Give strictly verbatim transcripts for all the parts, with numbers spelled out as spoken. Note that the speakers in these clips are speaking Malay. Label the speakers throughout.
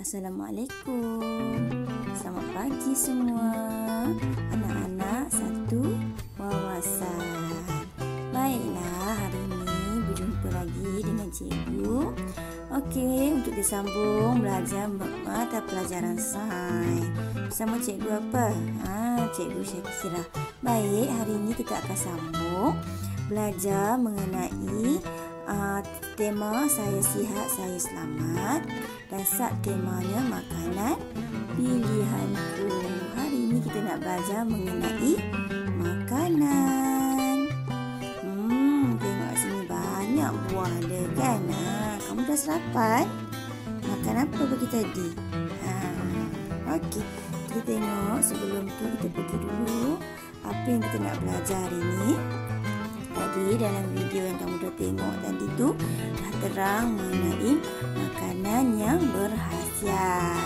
Speaker 1: Assalamualaikum. Selamat pagi semua. Anak-anak satu wawasan. Baiklah, hari ini berjumpa lagi dengan cikgu. Okey, untuk disambung belajar mata pelajaran sains bersama cikgu apa? Ha, cikgu Syakira. Baik, hari ini kita akan sambung belajar mengenai uh, tema saya sihat, saya selamat. Dan sub temanya makanan pilihanku. Hari ini kita nak belajar mengenai makanan. Hmm, tengok kat sini banyak buah dia kan. Ha, kamu dah sarapan? Makan apa bagi tadi? Ha, okey. Kita tengok sebelum tu kita pergi dulu apa yang kita nak belajar hari ini. Tadi dalam video yang kamu dah tengok tadi tu dah terang mengenai makanan yang berkhasiat.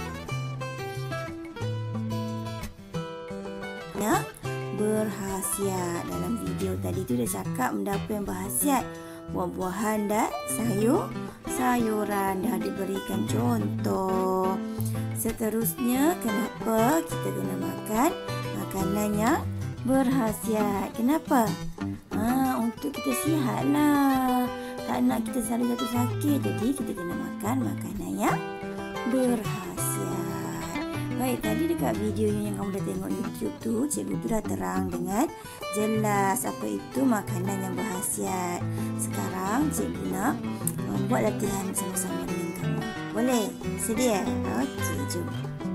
Speaker 1: Yang berkhasiat dalam video tadi tu dia cakap benda apa yang berkhasiat. Buah-buahan dan sayur, sayuran dah diberikan contoh. Seterusnya, kenapa kita kena makan makanan yang berkhasiat? Kenapa? Ha, untuk kita sihat lah. Tak nak kita selalu jatuh sakit. Jadi kita kena makan makanan yang berkhasiat. Baik, tadi dekat video yang kamu dah tengok YouTube tu, cikgu tu dah terang dengan jelas apa itu makanan yang berkhasiat. Sekarang cikgu nak buat latihan sama-sama dengan kamu. Boleh? Sedia? Okey, jom.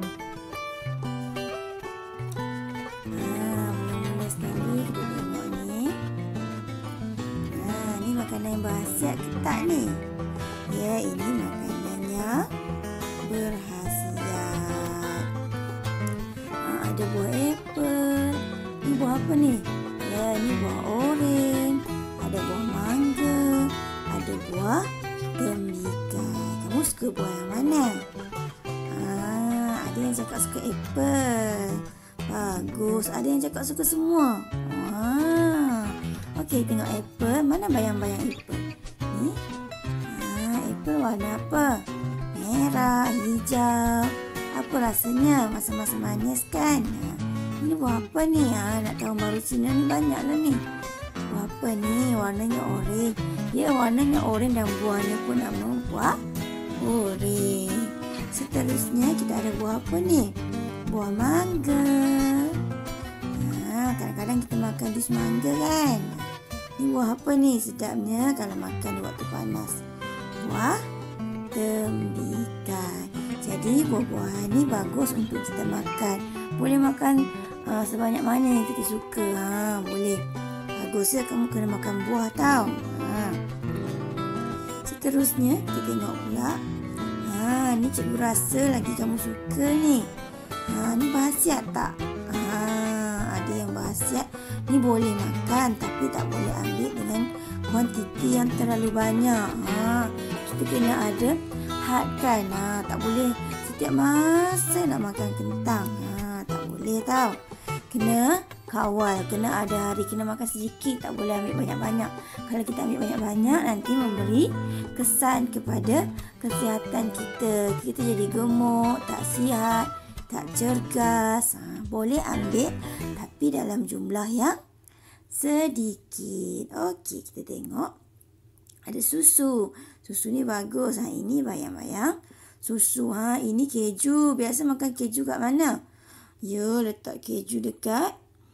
Speaker 1: Makanan yang berkhasiat ke tak ni? Ya, ini makanan yang berkhasiat. Ha, ada buah apple. Ni buah apa ni? Ya, ni buah oren. Ada buah mangga. Ada buah tembikai. Kamu suka buah yang mana? Ha, ada yang cakap suka apple. Bagus. Ada yang cakap suka semua. Wah. Okey, tengok apple. Mana bayang-bayang apple? Ni. Ha, apple warna apa? Merah, hijau. Apa rasanya? Masa-masa manis kan? Ha, ini buah apa ni? Ha, nak tahu baru Cina ni banyaklah ni. Buah apa ni? Warnanya oren. Ya, warnanya oren dan buahnya pun nama buah oren. Seterusnya kita ada buah apa ni? Buah mangga. Ha, kadang-kadang kita makan jus mangga kan? Ni buah apa ni sedapnya kalau makan di waktu panas? Buah tembikai. Jadi buah-buahan ni bagus untuk kita makan. Boleh makan uh, sebanyak mana yang kita suka. Ha, boleh. Bagus ya kamu kena makan buah tau. Ha. Seterusnya kita tengok pula. Ha, ni cikgu rasa lagi kamu suka ni. Ha, ni berkhasiat tak? Ha, ada yang berkhasiat. Ni boleh makan tapi tak boleh ambil dengan kuantiti yang terlalu banyak. Ha, kita kena ada had kan. Ha, tak boleh setiap masa nak makan kentang. Ha, tak boleh tau. Kena kawal, kena ada hari kena makan sedikit, tak boleh ambil banyak-banyak. Kalau kita ambil banyak-banyak nanti memberi kesan kepada kesihatan kita. Kita jadi gemuk, tak sihat, tak cergas. Ha, boleh ambil tapi dalam jumlah yang sedikit. Okey, kita tengok. Ada susu. Susu ni bagus. Ha, ini bayang-bayang susu. Ha, ini keju. Biasa makan keju kat mana? Ya, letak keju dekat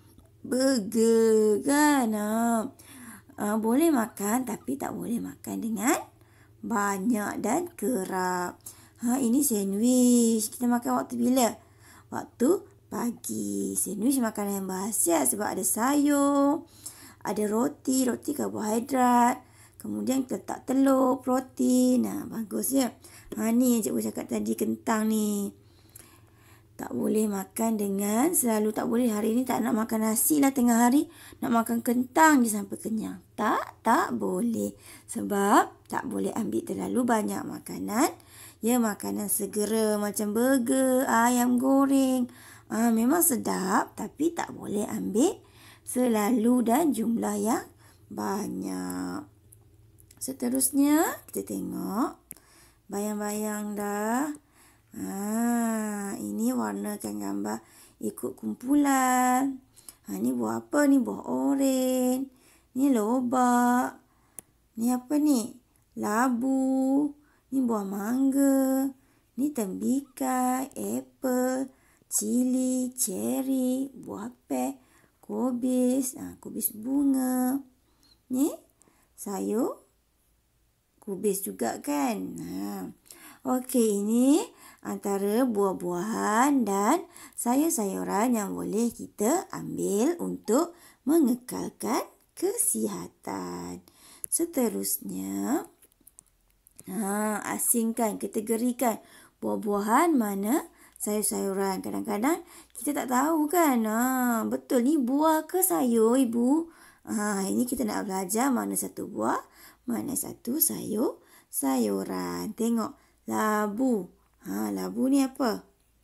Speaker 1: burger kan. Ha. Ha, boleh makan tapi tak boleh makan dengan banyak dan kerap. Ha, ini sandwich. Kita makan waktu bila? Waktu pagi. Sandwich makanan yang berkhasiat sebab ada sayur, ada roti, roti karbohidrat. Kemudian letak telur, protein. Nah, bagus ya. Ha, ni yang cikgu cakap tadi, kentang ni. Tak boleh makan dengan, selalu tak boleh. Hari ni tak nak makan nasi lah tengah hari. Nak makan kentang je sampai kenyang. Tak, tak boleh. Sebab tak boleh ambil terlalu banyak makanan. Ya, makanan segera macam burger, ayam goreng. Ah, memang sedap tapi tak boleh ambil selalu dan jumlah yang banyak. Seterusnya kita tengok bayang-bayang dah. Ha, ini warnakan gambar ikut kumpulan. Ha, ni buah apa ni? Buah oren. Ni lobak. Ni apa ni? Labu. Ni buah mangga. Ni tembikar, apple, cili, ceri, buah pek, kubis, ha, kubis bunga. Ni sayur kubis juga kan. Ha. Okey, ini antara buah-buahan dan sayur-sayuran yang boleh kita ambil untuk mengekalkan kesihatan. Seterusnya, ha, asingkan, kategorikan buah-buahan mana sayur-sayuran. Kadang-kadang kita tak tahu kan. Ha, betul ni buah ke sayur, Ibu? Ha, ini kita nak belajar mana satu buah, mana satu sayur, sayuran. Tengok labu. Ha, labu ni apa?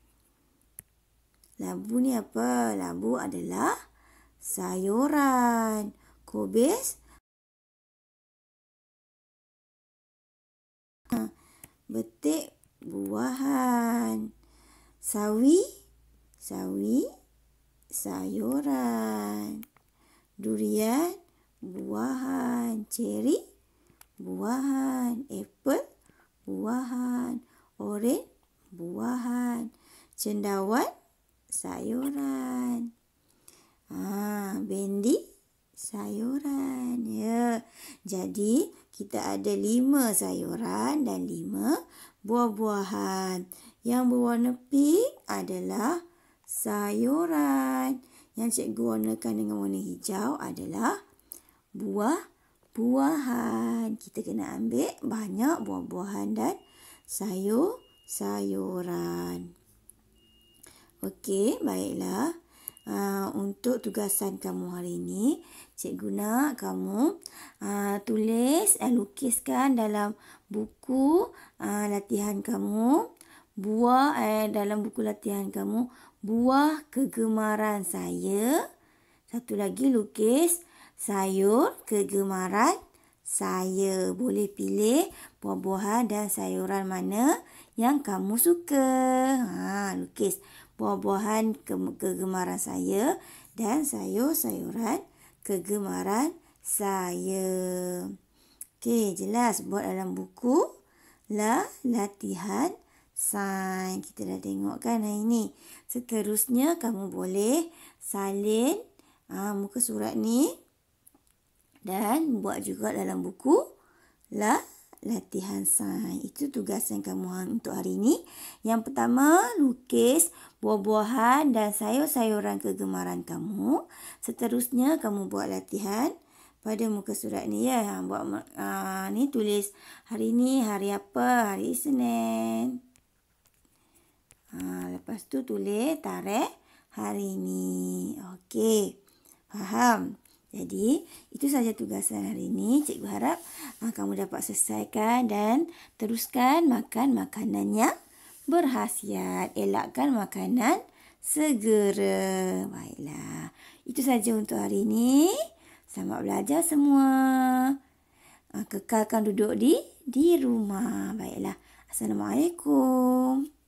Speaker 1: Labu ni apa? Labu adalah sayuran. Kubis, ha, betik buahan. Sawi, sawi, sayuran. Durian, buahan. Ceri, buahan. Apple, buahan. Oren, buahan. Cendawan, sayuran. Ha, bendi, sayuran. Ya. Jadi, kita ada lima sayuran dan lima buah-buahan. Yang berwarna pink adalah sayuran. Yang cikgu warnakan dengan warna hijau adalah buah-buahan. Kita kena ambil banyak buah-buahan dan sayur-sayuran. Okey, baiklah. Uh, untuk tugasan kamu hari ini, cikgu nak kamu uh, tulis dan uh, lukiskan dalam buku uh, latihan kamu buah eh, dalam buku latihan kamu buah kegemaran saya. Satu lagi lukis sayur kegemaran saya. Boleh pilih buah-buahan dan sayuran mana yang kamu suka. Ha, lukis buah-buahan ke- kegemaran saya dan sayur-sayuran kegemaran saya. Okey, jelas buat dalam buku lah latihan sains. Kita dah tengok kan hari ini. Seterusnya kamu boleh salin ha, muka surat ni dan buat juga dalam buku lah latihan sains. Itu tugasan kamu untuk hari ini. Yang pertama, lukis buah-buahan dan sayur-sayuran kegemaran kamu. Seterusnya, kamu buat latihan pada muka surat ni ya. Buat uh, ni tulis hari ni hari apa? Hari Isnin. Ha, lepas tu tulis tarikh hari ni. Okey. Faham? Jadi, itu saja tugasan hari ini. Cikgu harap ha, kamu dapat selesaikan dan teruskan makan makanan yang berkhasiat. Elakkan makanan segera. Baiklah. Itu saja untuk hari ini. Selamat belajar semua. Ha, kekalkan duduk di di rumah. Baiklah. Assalamualaikum.